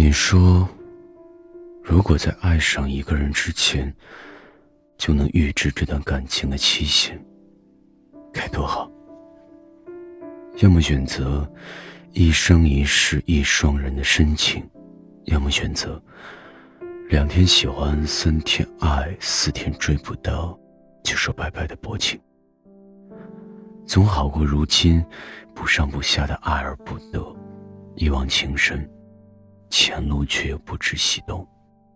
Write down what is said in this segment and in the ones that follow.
你说，如果在爱上一个人之前就能预知这段感情的期限，该多好。要么选择一生一世一双人的深情，要么选择2天喜欢3天爱4天追不到就说拜拜的薄情，总好过如今不上不下的爱而不得，一往情深，前路却又不知西东。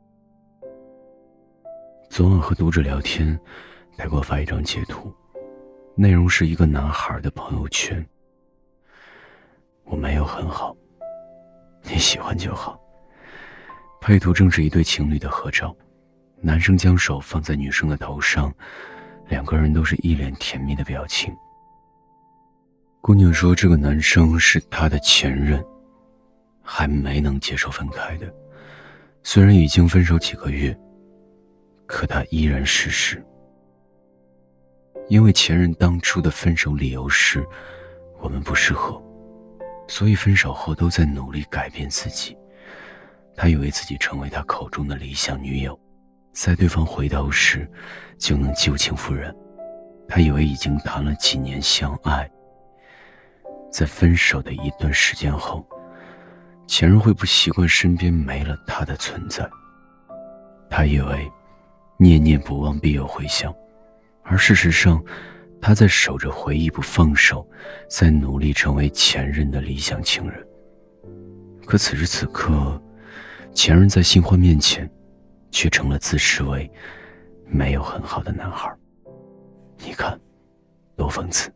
昨晚和读者聊天，他给我发一张截图，内容是一个男孩的朋友圈。我没有很好，你喜欢就好。配图正是一对情侣的合照，男生将手放在女生的头上，2个人都是一脸甜蜜的表情。姑娘说这个男生是她的前任，还没能接受分开的，虽然已经分手几个月，可他依然事实。因为前任当初的分手理由是我们不适合，所以分手后都在努力改变自己。他以为自己成为他口中的理想女友，在对方回头时就能旧情复燃。他以为已经谈了几年相爱，在分手的一段时间后，前任会不习惯身边没了他的存在。他以为念念不忘必有回响，而事实上他在守着回忆不放手，在努力成为前任的理想情人。可此时此刻，前任在新欢面前却成了自视为没有很好的男孩。你看多讽刺。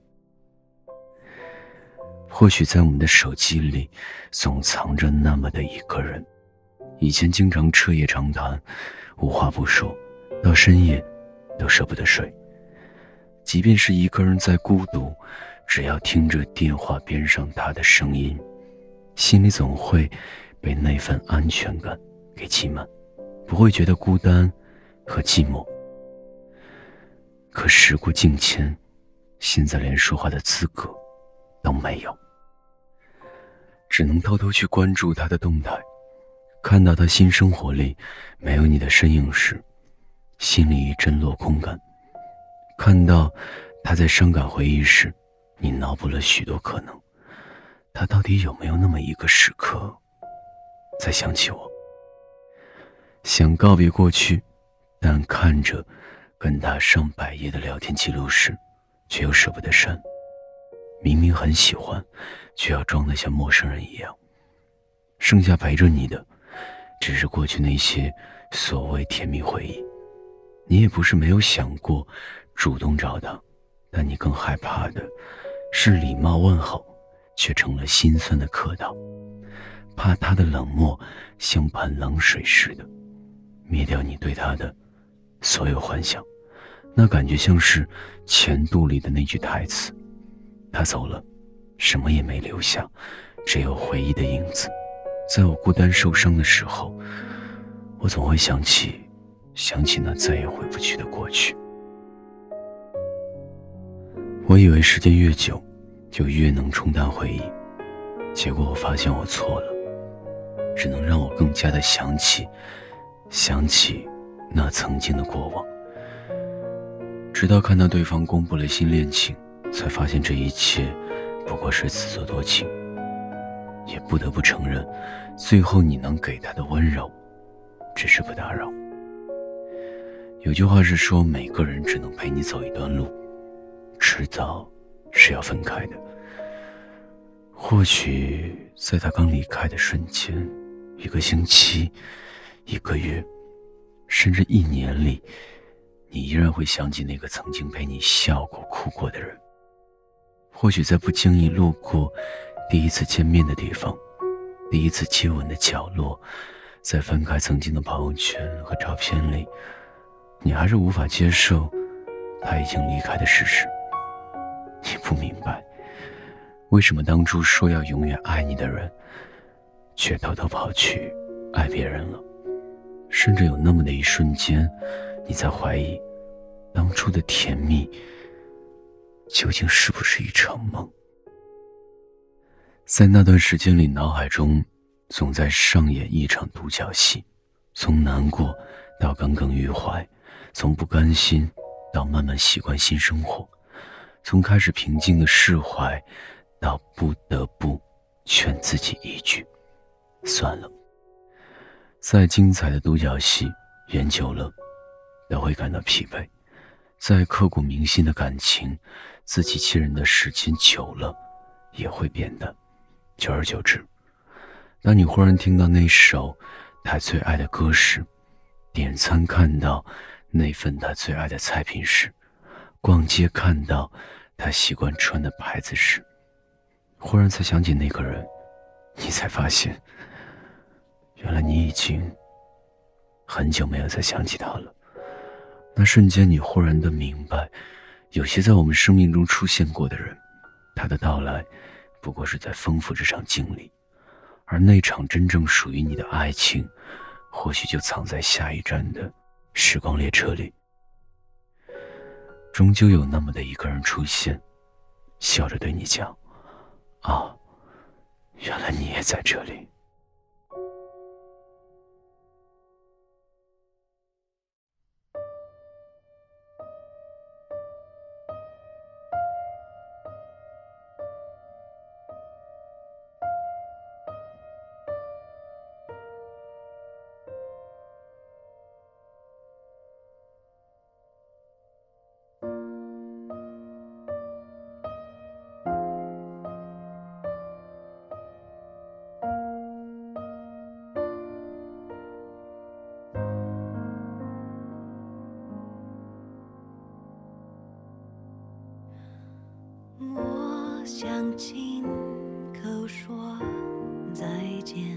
或许在我们的手机里总藏着那么的一个人，以前经常彻夜长谈，无话不说，到深夜都舍不得睡。即便是一个人在孤独，只要听着电话边上他的声音，心里总会被那份安全感给挤满，不会觉得孤单和寂寞。可时过境迁，现在连说话的资格都没有，只能偷偷去关注他的动态，看到他新生活里没有你的身影时，心里一阵落空感。看到他在伤感回忆时，你脑补了许多可能，他到底有没有那么一个时刻在想起我？想告别过去，但看着跟他上百页的聊天记录时，却又舍不得删。明明很喜欢，却要装得像陌生人一样。剩下陪着你的，只是过去那些所谓甜蜜回忆。你也不是没有想过主动找他，但你更害怕的是礼貌问候却成了心酸的客套，怕他的冷漠像盆冷水似的灭掉你对他的所有幻想。那感觉像是前度里的那句台词，他走了，什么也没留下，只有回忆的影子。在我孤单受伤的时候，我总会想起那再也回不去的过去。我以为时间越久就越能冲淡回忆，结果我发现我错了，只能让我更加的想起那曾经的过往。直到看到对方公布了新恋情，才发现这一切不过是自作多情。也不得不承认，最后你能给他的温柔只是不打扰。有句话是说，每个人只能陪你走一段路，迟早是要分开的。或许在他刚离开的瞬间，1个星期1个月甚至1年里，你依然会想起那个曾经陪你笑过哭过的人。或许在不经意路过第一次见面的地方，第一次接吻的角落，在翻开曾经的朋友圈和照片里，你还是无法接受他已经离开的事实。你不明白，为什么当初说要永远爱你的人，却偷偷跑去爱别人了。甚至有那么的一瞬间，你在怀疑当初的甜蜜究竟是不是一场梦。在那段时间里，脑海中总在上演一场独角戏，从难过到耿耿于怀，从不甘心到慢慢习惯新生活，从开始平静的释怀到不得不劝自己一句算了。再精彩的独角戏演久了都会感到疲惫，再刻骨铭心的感情，自欺欺人的时间久了也会变得久而久之。当你忽然听到那首他最爱的歌时，点餐看到那份他最爱的菜品时，逛街看到他习惯穿的牌子时，忽然才想起那个人，你才发现原来你已经很久没有再想起他了。那瞬间你忽然的明白，有些在我们生命中出现过的人，他的到来不过是在丰富这场经历，而那场真正属于你的爱情，或许就藏在下一站的时光列车里。终究有那么的一个人出现，笑着对你讲，啊，原来你也在这里。 我想亲口说再见，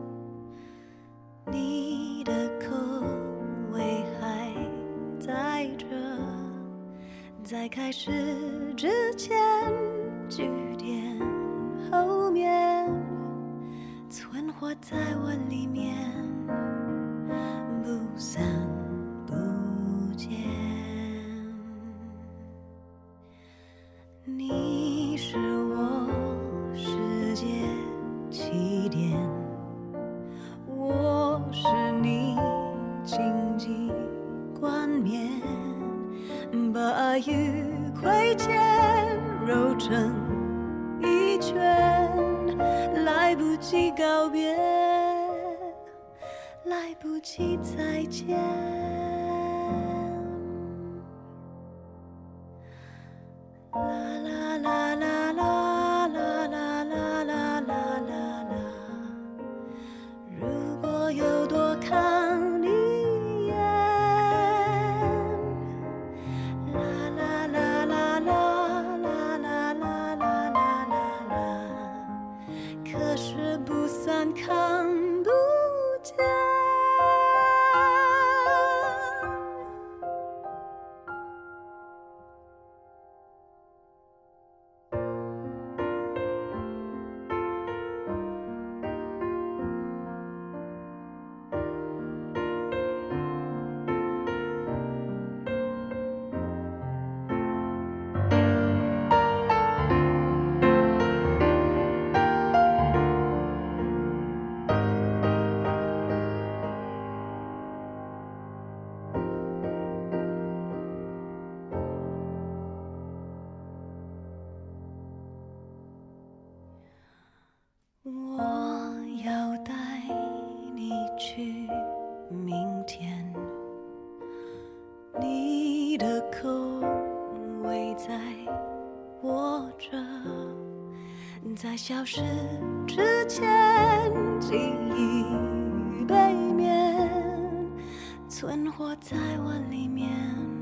你的口味还在这，在开始之前句点后面存活在我里面，不散不见。你是我世界起点，我是你荆棘冠冕，把鱼亏欠揉成一圈，来不及告别，来不及再见。有多看你一眼，啦啦啦啦啦啦啦啦啦啦啦，可是不散看不见。我要带你去明天，你的口味在我这，在消失之前记忆背面存活在我里面。